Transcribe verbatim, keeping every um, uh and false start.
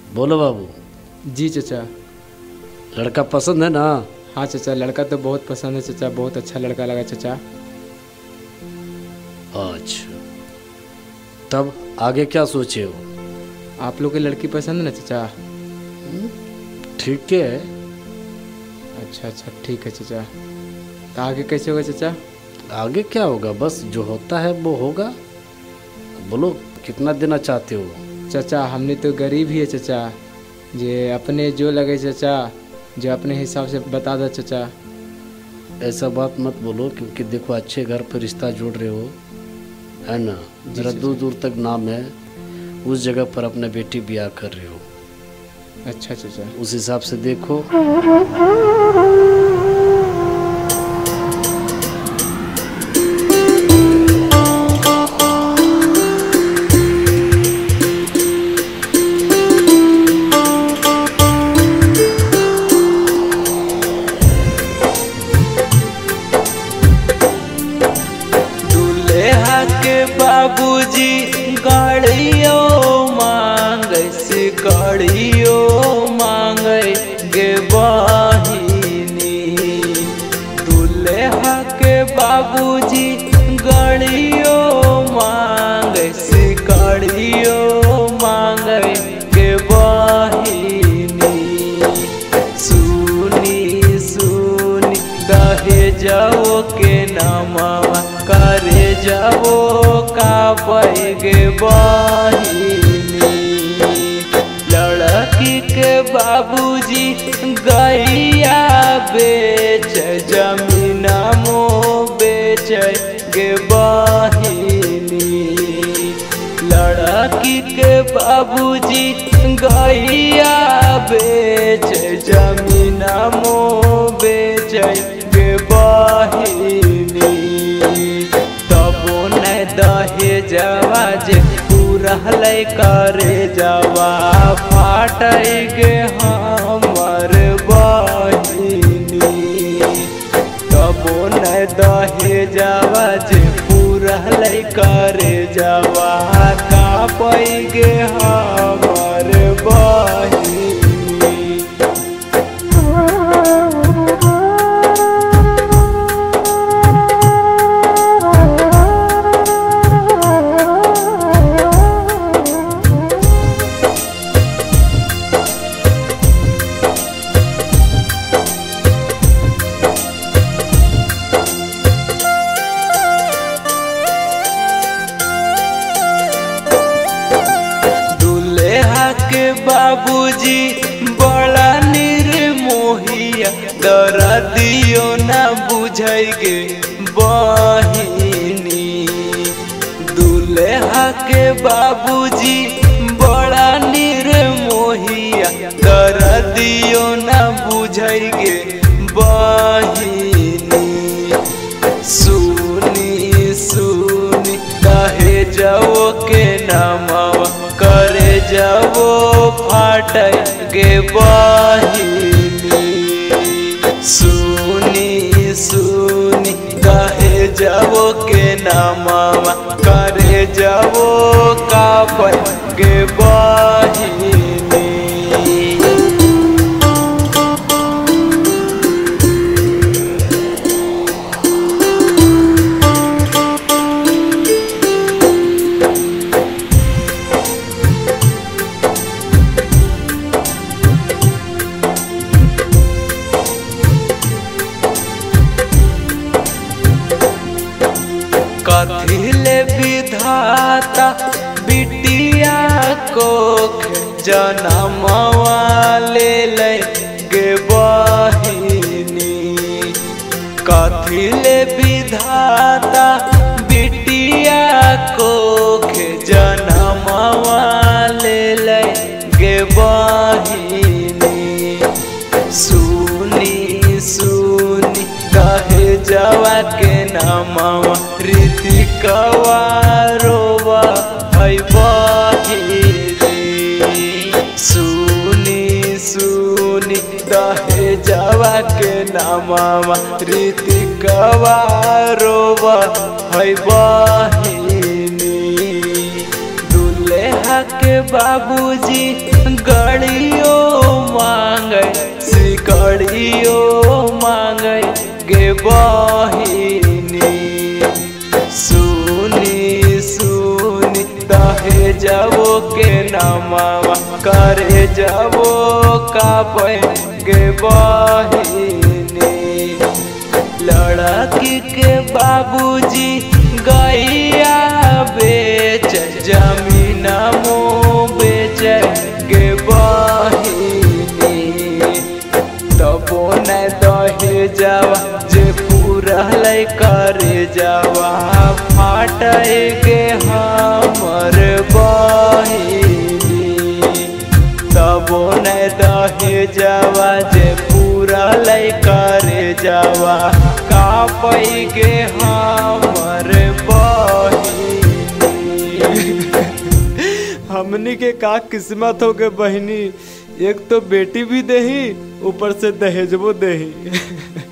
बोलो बाबू। जी चचा। लड़का पसंद है ना? हाँ चचा, लड़का तो बहुत पसंद है चचा, बहुत अच्छा लड़का लगा चचा। अच्छा, तब आगे क्या सोचे हो? आप लोग की लड़की पसंद है ना चचा? ठीक है। अच्छा अच्छा ठीक है चचा। तो आगे कैसे होगा चचा? आगे क्या होगा, बस जो होता है वो होगा। बोलो कितना देना चाहते हो? चचा हमने तो गरीब ही है चचा, ये अपने जो लगे चचा, जो अपने हिसाब से बता दो चचा। ऐसा बात मत बोलो, क्योंकि देखो अच्छे घर पर रिश्ता जोड़ रहे हो, है ना। मेरा दूर दूर तक नाम है, उस जगह पर अपना बेटी ब्याह कर रहे हो। अच्छा चचा। उस हिसाब से देखो। बाबूजी गाड़ियो मांगे से गाड़ियो मांगे गे बहिनी। दुल्हा के बाबूजी गाड़ियो मांगे से गाड़ियो मांगे गे बहिनी। सुनी सुनी दहे जाओ के नामवा करे जाओ का पैगे बहिनी। लड़की के बाबूजी गैया बेच जमीन मो बेच गे बहिनी। लड़की के बाबूजी गैया बेच जमीन मो बेच गे बहिनी। दहे जवा जे पूरा करे जवा फाट गे हमर बहिनी। तबो न दहे जवा जे पूरा करे जवा का पैगे हमर बहिनी। के बाबूजी बड़ा निर्मोहिया, दर्दियो न बुझेगे बहिनी। दुल्हा के बाबूजी बड़ा निर्मोहिया, दर्दियो न बुझेगे बहिनी। सुनी सुनी कहे जाओ के नामवा करे जाओ फाट गे बहिनी। सुनी सुनी कहे जाओ के नामवा करे जाओ का पैगे बहिनी। कथिले विधाता बिटिया को जनमवा ले गे बहिनी। कथिले विधाता बिटिया को जनमवा ले गे बहिनी। सुनी सुनी कहे जावा के नामवा रीतिकवा रोवा है बहिनी। सुनी सुनी कहे जावा के नामवा रीतिकवा रोवा है बहिनी। दुल्हा के बाबूजी गड़ जावो के नामावा करे जावो का पैगे बहिनी। लड़की के बाबूजी गैया बेच जमीन मुँह बेच के बहिनी। तबो न दहे जावा जे पूरा लै करे जावा फाटे के हमर बहिनी। तबो न दहे जावा जे पूरा लै करे जावा कापै के हमर बहिनी। हमनी के का किस्मत हो गए बहिनी, एक तो बेटी भी देही ऊपर से दहेजबो देही।